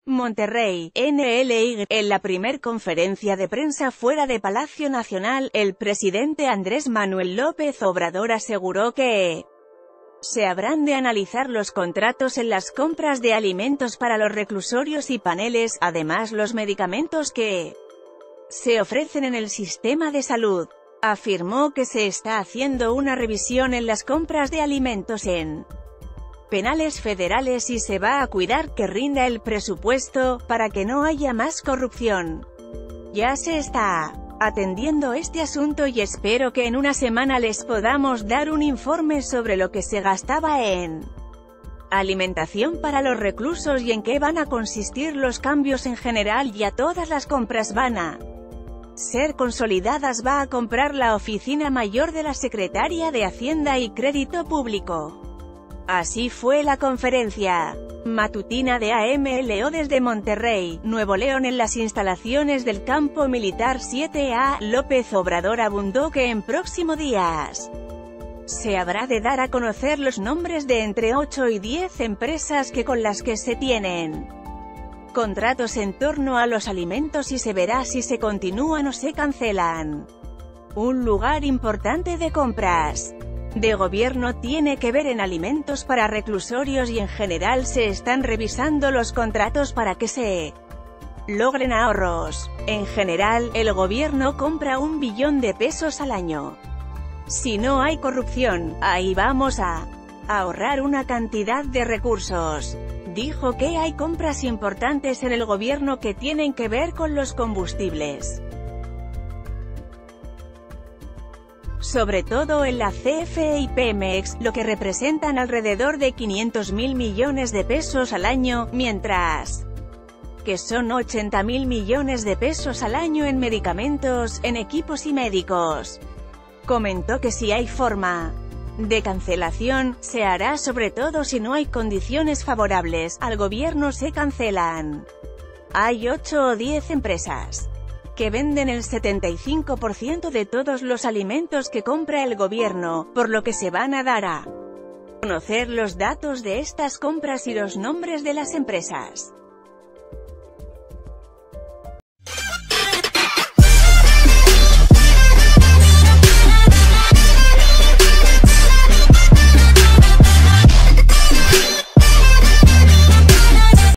Monterrey, NLY. En la primer conferencia de prensa fuera de Palacio Nacional, el presidente Andrés Manuel López Obrador aseguró que se habrán de analizar los contratos en las compras de alimentos para los reclusorios y paneles, además los medicamentos que se ofrecen en el sistema de salud. Afirmó que se está haciendo una revisión en las compras de alimentos en penales federales y se va a cuidar que rinda el presupuesto, para que no haya más corrupción. Ya se está atendiendo este asunto y espero que en una semana les podamos dar un informe sobre lo que se gastaba en alimentación para los reclusos y en qué van a consistir los cambios en general. Ya todas las compras van a ser consolidadas. Va a comprar la Oficina Mayor de la Secretaría de Hacienda y Crédito Público. Así fue la conferencia matutina de AMLO desde Monterrey, Nuevo León en las instalaciones del Campo Militar 7A. López Obrador abundó que en próximos días se habrá de dar a conocer los nombres de entre 8 y 10 empresas con las que se tienen contratos en torno a los alimentos y se verá si se continúan o se cancelan. Un lugar importante de compras de gobierno tiene que ver en alimentos para reclusorios y en general se están revisando los contratos para que se logren ahorros. En general, el gobierno compra 1 billón de pesos al año. Si no hay corrupción, ahí vamos a ahorrar una cantidad de recursos. Dijo que hay compras importantes en el gobierno que tienen que ver con los combustibles, sobre todo en la CFE y Pemex, lo que representan alrededor de 500.000 millones de pesos al año, mientras que son 80.000 millones de pesos al año en medicamentos, en equipos y médicos. Comentó que si hay forma de cancelación, se hará sobre todo si no hay condiciones favorables al gobierno se cancelan. Hay 8 o 10 empresas que venden el 75% de todos los alimentos que compra el gobierno, por lo que se van a dar a conocer los datos de estas compras y los nombres de las empresas.